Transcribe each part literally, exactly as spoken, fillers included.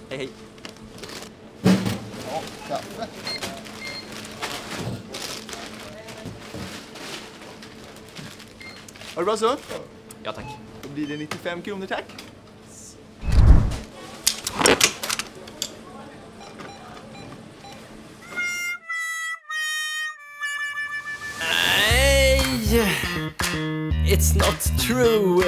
Hej hej. Ja, kaffe. Har du bra så? Ja tack. Då blir det nittiofem kronor tack. It's not true.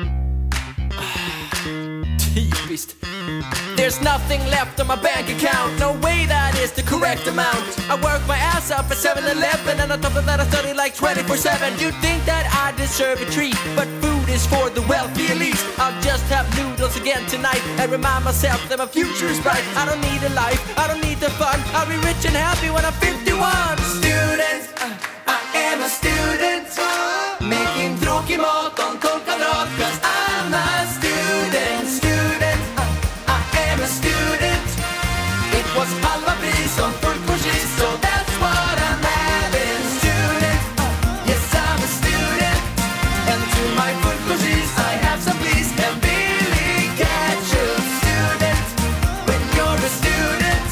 Typiskt. There's nothing left on my bank account. No way that is the correct amount. I work my ass off at seven eleven, and on top of that I study like twenty-four seven. You think that I deserve a treat, but food is for the wealthy elite. I'll just have noodles again tonight and remind myself that my future is bright. I don't need a life, I don't need the fun. I'll be rich and happy when I'm fifty-one. Student, uh, I am a student, making tråkig mat on tolv kvadrat, 'cause I'm a student. Student, uh, I am a student. It was halva pris on fullkornsris, so that's what I'm having. Student, uh, yes I'm a student. And to my fullkornsris I have some please and billig ketchup. Student, when you're a student,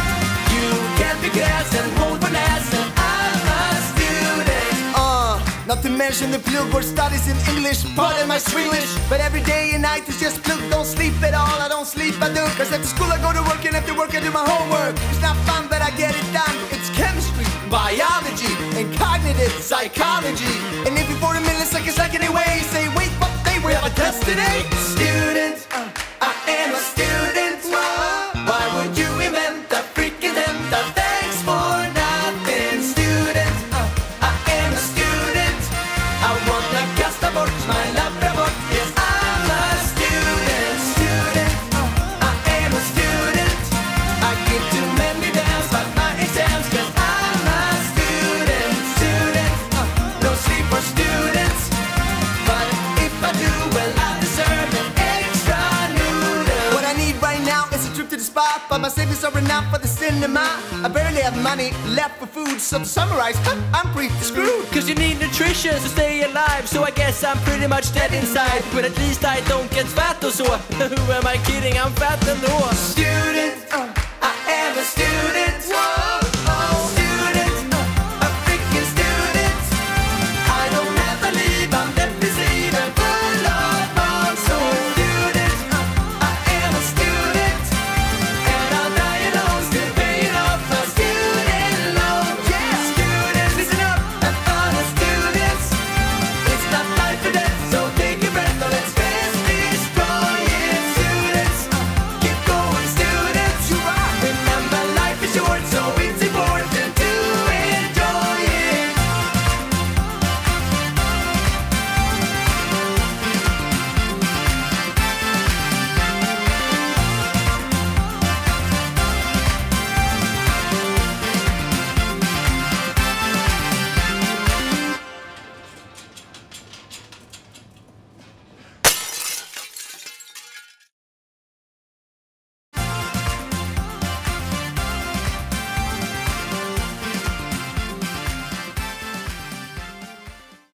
you can't be kräsen, hold for näsen. I'm a student. Uh, not to mention the plugg or studies in English, pardon my Swedish. But every day and night is just plugg, don't sleep at all, I don't sleep, I do. 'Cause after school I go to work and after work I do my homework. It's not fun but I get it done. It's chemistry, biology, and cognitive psychology. And if you for a minute seconds like anyway, say wait, what day we have a test today? Student, uh, I am a student. Why would you invent a freaking tenta? Thanks for nothing. Student, uh, I am a student. I wanna kasta bort my labbravort. Yes, I'm a student. Student, uh, I am a student. I give too many damns about my exams, 'cause I'm a student. Student, uh, no sleep for students. But if I do, well I deserve an extra noodle. What I need right now is a trip to the spa, but my savings are enough for the cinema. I barely have money left for food, so to summarize, huh, I'm pretty screwed. 'Cause you need nutrition to stay alive, so I guess I'm pretty much dead inside. But at least I don't get fat or so. Who am I kidding? I'm fat ändå. Student, uh, I am a student.